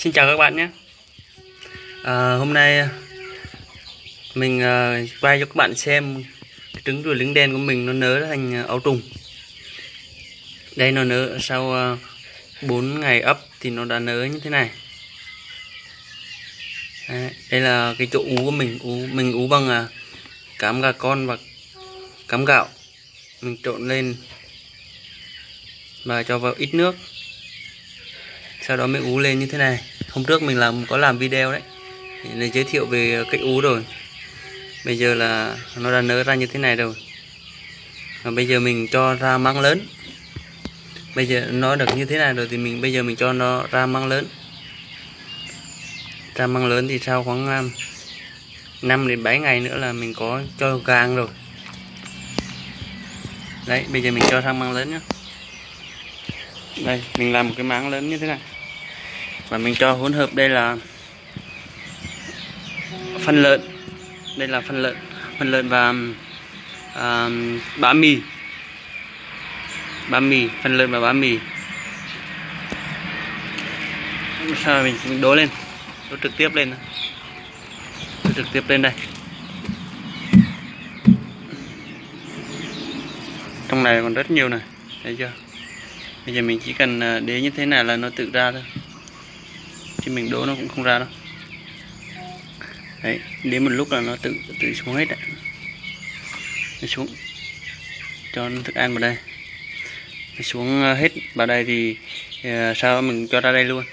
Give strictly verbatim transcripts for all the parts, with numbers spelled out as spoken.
Xin chào các bạn nhé. à, Hôm nay mình uh, quay cho các bạn xem cái trứng ruồi lính đen của mình nó nở thành ấu trùng. Đây, nó nở sau uh, bốn ngày ấp thì nó đã nở như thế này. Đấy, đây là cái chỗ ú của mình. ú Mình ú bằng uh, cám gà con và cám gạo. Mình trộn lên và cho vào ít nước, sau đó mới ú lên như thế này. Hôm trước mình làm có làm video đấy để giới thiệu về cách ú rồi. Bây giờ là nó đã nở ra như thế này rồi. Và bây giờ mình cho ra măng lớn. Bây giờ nó được như thế này rồi thì mình bây giờ mình cho nó ra măng lớn. Ra măng lớn thì sau khoảng năm đến bảy ngày nữa là mình có cho gang rồi. Đấy, bây giờ mình cho sang măng lớn nhé. Đây, mình làm một cái máng lớn như thế này. Và mình cho hỗn hợp, đây là phân lợn. Đây là phân lợn, phân lợn và à, bã mì. Bã mì, phân lợn và bã mì. Sau mình, mình đổ lên, đổ trực tiếp lên, đổ trực tiếp lên đây. Trong này còn rất nhiều này, thấy chưa? Bây giờ mình chỉ cần để như thế này là nó tự ra thôi, chứ mình đổ nó cũng không ra đâu. Đấy, đến một lúc là nó tự tự xuống hết đấy. Nó xuống, cho nó thức ăn vào đây, nó xuống hết vào đây thì uh, sau đó mình cho ra đây luôn.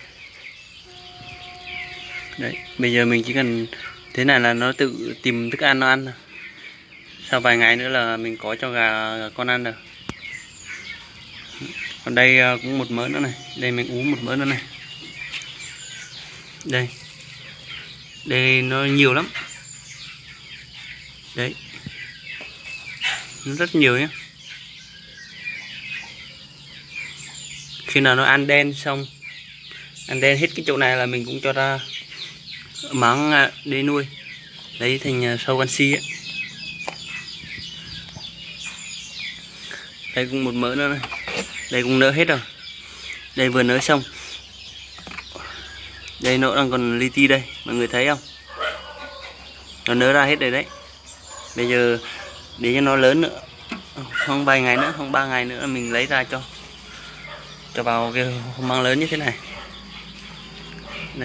Đấy, bây giờ mình chỉ cần thế này là nó tự tìm thức ăn nó ăn. Sau vài ngày nữa là mình có cho gà, gà con ăn rồi. Còn đây uh, cũng một mớ nữa này, đây mình ú một mớ nữa này. Đây, đây nó nhiều lắm. Đấy, nó rất nhiều nhé. Khi nào nó ăn đen xong, ăn đen hết cái chỗ này là mình cũng cho ra máng để nuôi, lấy thành sâu canxi ấy. Đây cũng một mớ nữa này. Đây cũng nở hết rồi. Đây vừa nở xong. Đây nó đang còn li ti đây, mọi người thấy không? Nó nở ra hết rồi đấy. Bây giờ để cho nó lớn nữa, không vài ngày nữa, không ba ngày nữa mình lấy ra cho cho vào cái măng lớn như thế này. Đấy.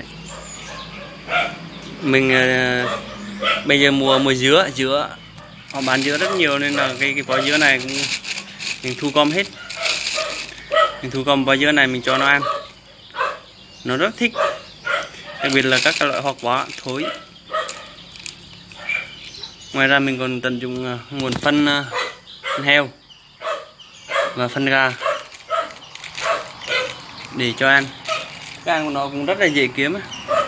Mình uh, bây giờ mùa mùa dứa, dứa họ bán dứa rất nhiều nên là cái cái vỏ dứa này cũng mình thu gom hết. Mình thu gom vỏ dứa này mình cho nó ăn, nó rất thích. Đặc biệt là các loại hoa quả thối. Ngoài ra mình còn tận dụng nguồn phân, phân heo và phân gà để cho ăn. Cái ăn của nó cũng rất là dễ kiếm.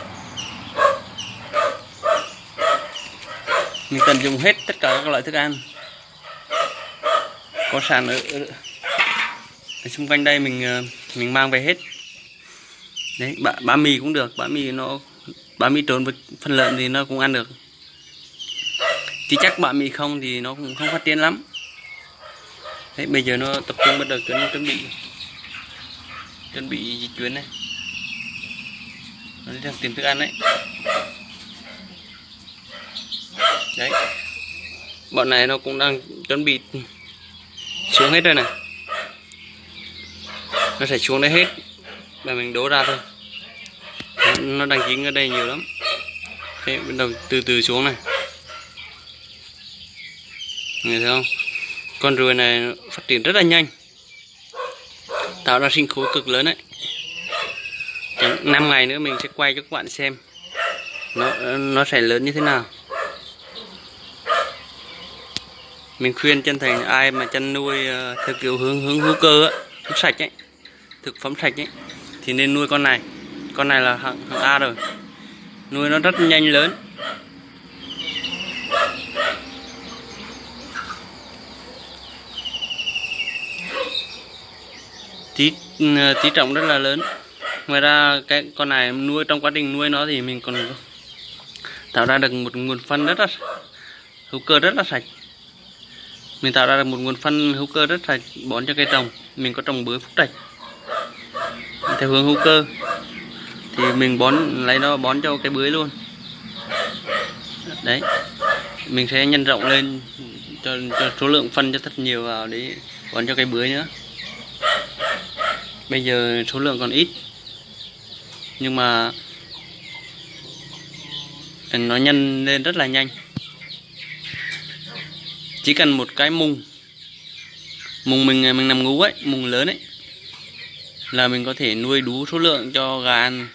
Mình tận dụng hết tất cả các loại thức ăn có sẵn ở, ở, ở xung quanh đây, mình mình mang về hết. Đấy, bã, bã mì cũng được, bã mì nó bã mì trộn với phân lợn thì nó cũng ăn được. Chỉ chắc bã mì không thì nó cũng không phát triển lắm. Đấy, bây giờ nó tập trung bắt đầu chuẩn chuẩn bị chuẩn bị di chuyển này, nó đi tìm thức ăn đấy. Đấy, bọn này nó cũng đang chuẩn bị xuống hết rồi này, nó sẽ xuống đây hết và mình đổ ra thôi. Nó đang dính ở đây nhiều lắm. Thế bắt đầu từ từ xuống này, người thấy không? Con ruồi này phát triển rất là nhanh, tạo ra sinh khối cực lớn đấy. Năm ngày nữa mình sẽ quay cho các bạn xem nó nó sẽ lớn như thế nào. Mình khuyên chân thành ai mà chăn nuôi theo kiểu hướng hướng hữu cơ á, hướng sạch ấy, thực phẩm sạch ấy, thì nên nuôi con này. Con này là hạng, hạng A rồi, nuôi nó rất nhanh lớn. Tí tí trọng rất là lớn. Ngoài ra cái con này nuôi, trong quá trình nuôi nó thì mình còn tạo ra được một nguồn phân rất là hữu cơ rất là sạch. Mình tạo ra được một nguồn phân hữu cơ rất sạch bón cho cây trồng. Mình có trồng bưởi Phúc Trạch theo hướng hữu cơ thì mình bón lấy nó bón cho cái bưởi luôn. Đấy, mình sẽ nhân rộng lên cho, cho số lượng phân cho thật nhiều vào để bón cho cái bưởi nữa. Bây giờ số lượng còn ít nhưng mà nó nhân lên rất là nhanh. Chỉ cần một cái mùng mùng mình mình nằm ngủ ấy, mùng lớn ấy, là mình có thể nuôi đủ số lượng cho gà ăn.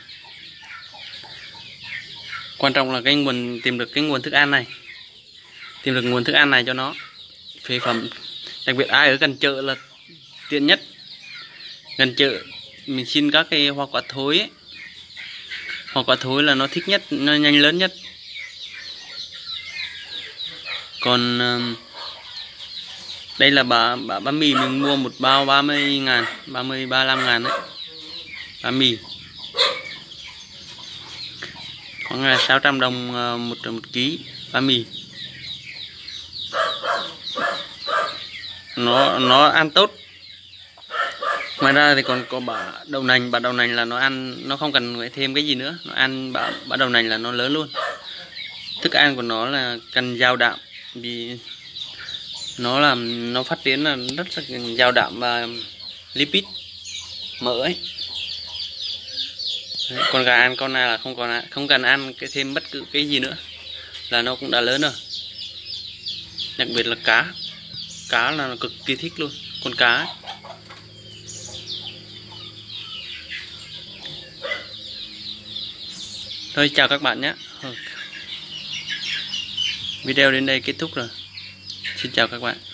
Quan trọng là cái nguồn tìm được cái nguồn thức ăn này, tìm được nguồn thức ăn này cho nó. Phế phẩm, đặc biệt ai ở gần chợ là tiện nhất. Gần chợ mình xin các cái hoa quả thối ấy. Hoa quả thối là nó thích nhất, nó nhanh lớn nhất. Còn đây là bã, bã, bã mì mình mua một bao ba mươi ngàn, ba mươi, ba mươi lăm ngàn đấy. Bã mì khoảng là sáu trăm đồng một, một ký bã mì. Nó nó ăn tốt. Ngoài ra thì còn có bã đậu nành. Bã đậu nành là nó ăn, nó không cần phải thêm cái gì nữa. Nó ăn bã, bã đậu nành là nó lớn luôn. Thức ăn của nó là cần giàu đạm, vì nó làm nó phát triển là rất là giàu đạm và lipid, mỡ ấy. Đấy, con gà ăn con này là không còn không cần ăn cái thêm bất cứ cái gì nữa là nó cũng đã lớn rồi. Đặc biệt là cá, cá là nó cực kỳ thích luôn, con cá ấy. Thôi chào các bạn nhé. Video đến đây kết thúc rồi. Xin chào các bạn.